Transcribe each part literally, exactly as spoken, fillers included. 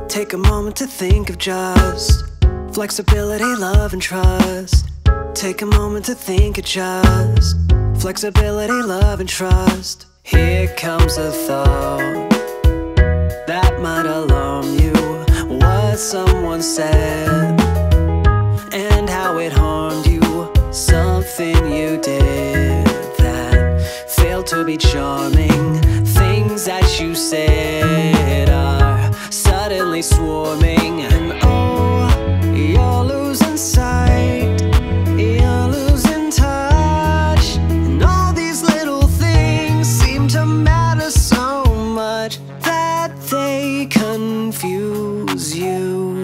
Take a moment to think of just flexibility, love, and trust. Take a moment to think of just flexibility, love, and trust. Here comes a thought that might alarm you. What someone said and how it harmed you. Something you did that failed to be charming. Things that you said are suddenly swarming. And oh, you're losing sight, you're losing touch. And all these little things seem to matter so much that they confuse you,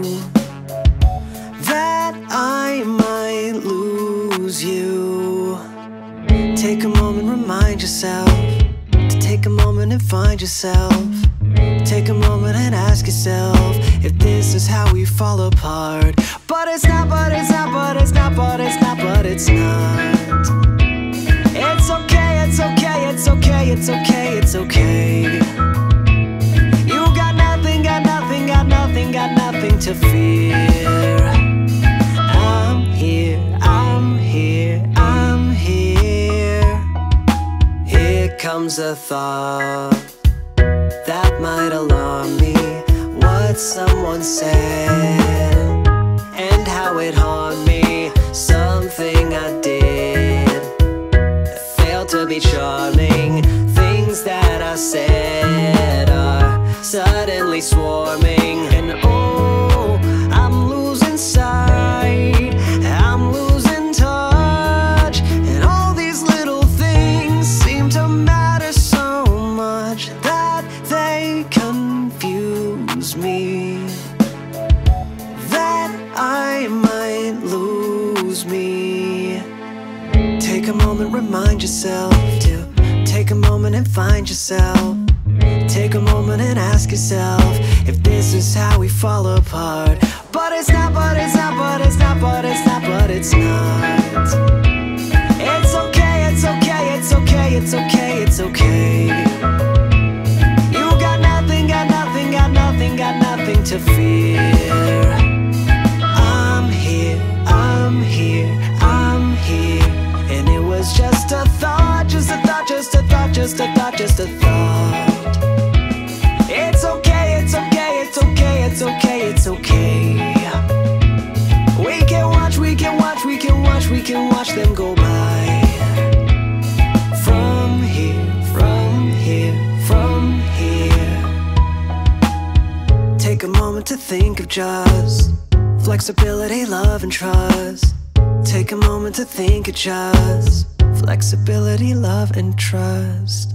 that I might lose you. Take a moment, remind yourself to take a moment and find yourself. Take a moment and ask yourself if this is how we fall apart. But it's not, but it's not, but it's not, but it's not, but it's not. It's okay, it's okay, it's okay, it's okay, it's okay. You got nothing, got nothing, got nothing, got nothing to fear. I'm here, I'm here, I'm here. Here comes a thought that might alarm me. What someone said and how it harmed me. Something I did failed to be charming. Things that I said are suddenly swarming. And oh, I'm losing sight, I'm losing touch. And all these little things seem to matter so much that they confuse me, that I might lose me. Take a moment, remind yourself to take a moment and find yourself. Take a moment and ask yourself if this is how we fall apart. But it's not, but it's not, but it's not, but it's not, but it's not. It's okay, it's okay, it's okay, it's okay, it's okay. You got nothing, got nothing, got nothing, got nothing to fear. I'm here, I'm here, I'm here. And it was just a thought, just a thought, just a thought, just a thought, just a thought. It's okay, it's okay, it's okay, it's okay, it's okay. We can watch, we can watch, we can watch, we can watch them go by. From here, from here, from here. Take a moment to think of just flexibility, love, and trust. Take a moment to think of just flexibility, love, and trust.